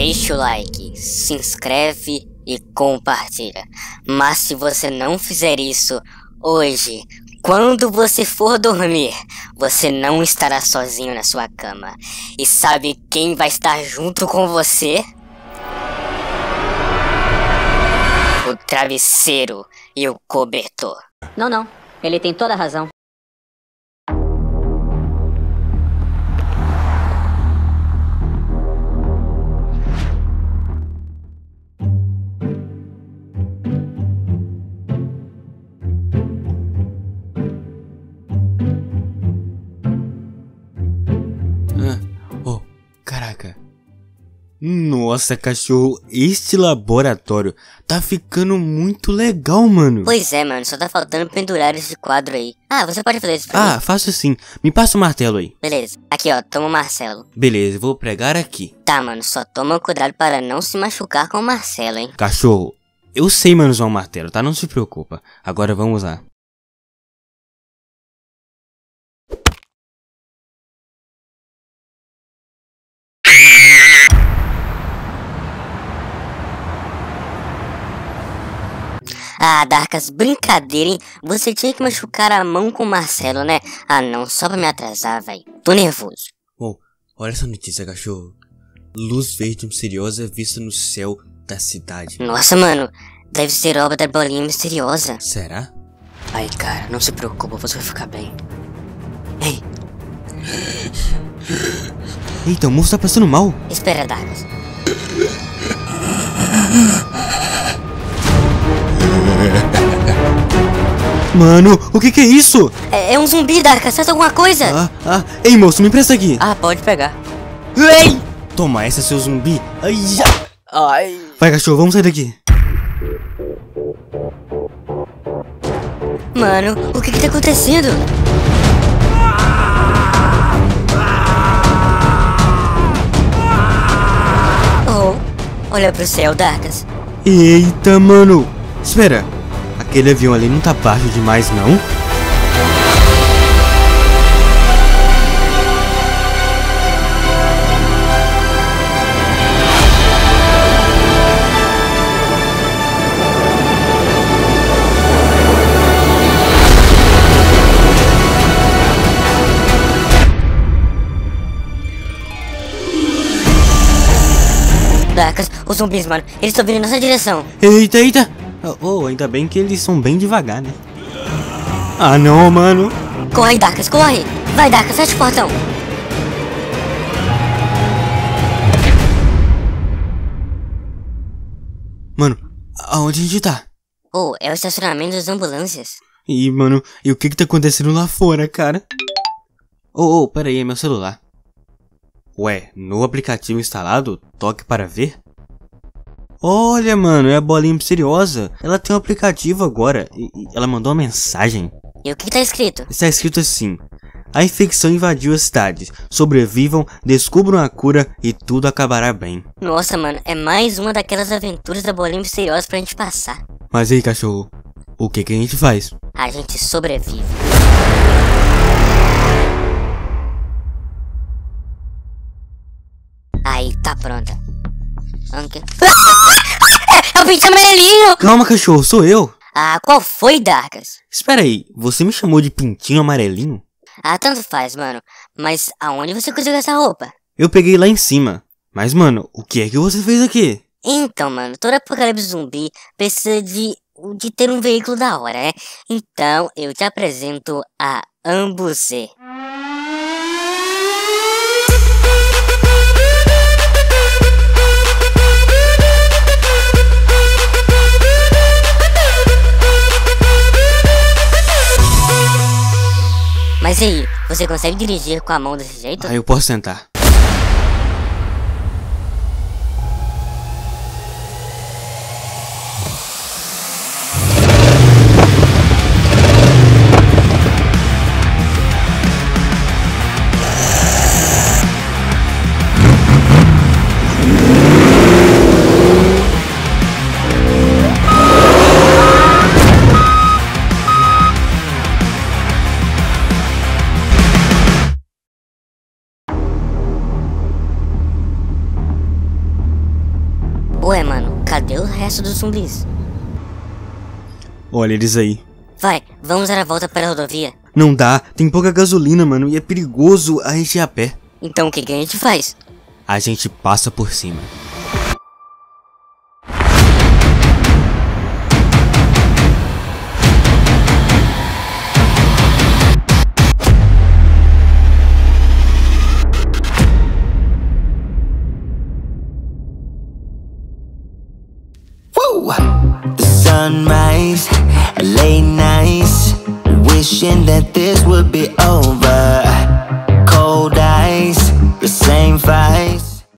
deixa o like, se inscreve e compartilha. Mas se você não fizer isso hoje, quando você for dormir, você não estará sozinho na sua cama. E sabe quem vai estar junto com você? O travesseiro e o cobertor. Não, ele tem toda a razão. Caraca. Nossa, cachorro, este laboratório tá ficando muito legal, mano. Pois é, mano, só tá faltando pendurar esse quadro aí. Ah, você pode fazer isso pra mim? Ah, faço sim. Me passa o martelo aí. Beleza. Aqui, ó, toma o Marcelo. Beleza, vou pregar aqui. Tá, mano, só toma cuidado para não se machucar com o Marcelo, hein? Cachorro, eu sei usar um martelo, tá? Não se preocupa. Agora vamos lá. Ah, Darkas, brincadeira, hein? Você tinha que machucar a mão com o Marcelo, né? Ah, não, só pra me atrasar, velho. Tô nervoso. Oh, olha essa notícia, cachorro. Luz verde misteriosa vista no céu da cidade. Nossa, mano, deve ser obra da bolinha misteriosa. Será? Ai, cara, não se preocupa, você vai ficar bem. Ei, Eita, o moço tá passando mal. espera, Darkas. Mano, o que é isso? É um zumbi, Darkas, faz alguma coisa. Ei, moço, me empresta aqui. Ah, pode pegar. Ei! Toma essa, seu zumbi. Ai, já. Ai. Vai, cachorro, vamos sair daqui. Mano, o que tá acontecendo? Oh, olha pro céu, Darkas. Eita, mano. Espera, aquele avião ali não tá baixo demais, não? Darkas, os zumbis, mano, eles estão vindo em nossa direção. Eita. Oh, ainda bem que eles são bem devagar, né? Ah, não, mano. Corre, Darkas, corre. Vai, Darkas, fecha o portão. Mano, aonde a gente tá? Oh, é o estacionamento das ambulâncias. Ih, mano, e o que tá acontecendo lá fora, cara? Oh, pera aí, é meu celular. Ué, no aplicativo instalado, toque para ver? Olha, mano, é a bolinha misteriosa. Ela tem um aplicativo agora e ela mandou uma mensagem. E o que tá escrito? Está escrito assim: a infecção invadiu as cidades. Sobrevivam, descubram a cura e tudo acabará bem. Nossa, mano, é mais uma daquelas aventuras da bolinha misteriosa pra gente passar. Mas aí, cachorro, o que a gente faz? A gente sobrevive. Aí, tá pronta. Okay. É o pinto amarelinho! Calma, cachorro, sou eu. Ah, qual foi, Darkas? Espera aí, você me chamou de pintinho amarelinho? Ah, tanto faz, mano. Mas aonde você conseguiu essa roupa? Eu peguei lá em cima. Mas, mano, o que é que você fez aqui? Então, mano, todo apocalipse zumbi precisa de ter um veículo da hora, né? Então, eu te apresento a Ambuzê. Mas e aí, você consegue dirigir com a mão desse jeito? Ah, eu posso sentar. Ué, mano, cadê o resto dos zumbis? Olha eles aí. Vai, vamos dar a volta para a rodovia. Não dá, tem pouca gasolina, mano, e é perigoso a gente ir a pé. Então o que a gente faz? A gente passa por cima. The sunrise, late nights, wishing that this would be over. Cold eyes, the same fights.